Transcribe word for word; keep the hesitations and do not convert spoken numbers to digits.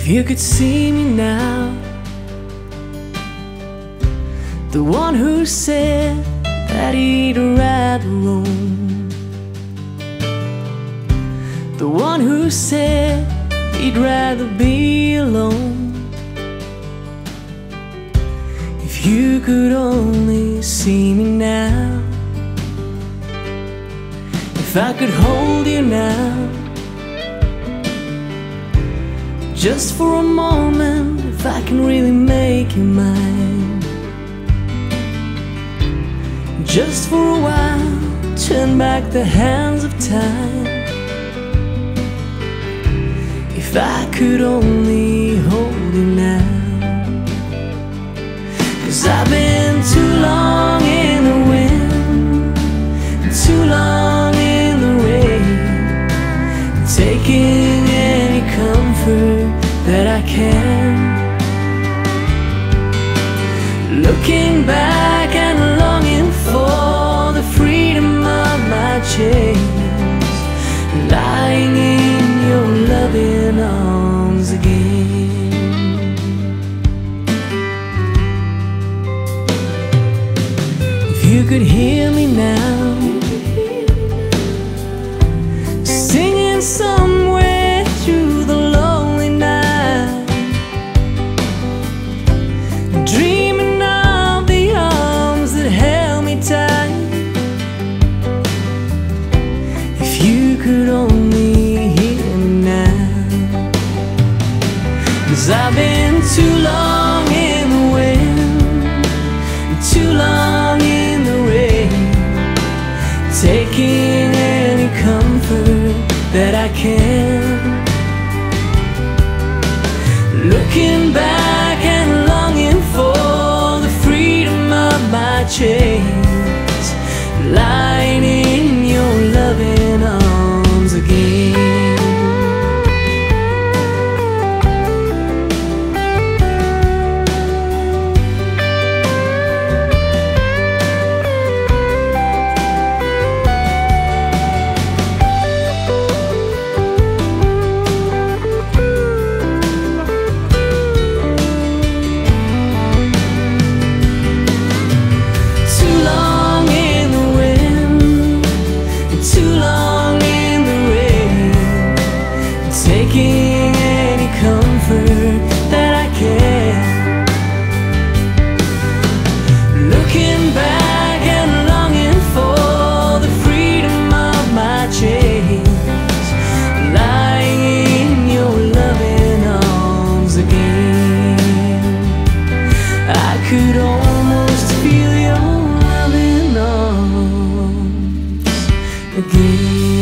If you could see me now, the one who said that he'd rather roam, the one who said he'd rather be alone. If you could only see me now, if I could hold you now, just for a moment, if I can really make you mine, just for a while, turn back the hands of time. If I could only hold you now, 'cause I've been too long in the wind, too long in the rain, taking any comfort that I can, looking back and longing for the freedom of my chains, lying in your loving arms again. If you could hear me now, singing somewhere through the lonely night, dreaming of the arms that held me tight. If you could only hear me now, 'cause I've been too long in the wind, too long in the rain, taking any comfort that I can, looking back and longing for the freedom of my chains, lying in your loving arms again. Taking any comfort that I can, looking back and longing for the freedom of my chains, lying in your loving arms again. I could almost feel your loving arms again.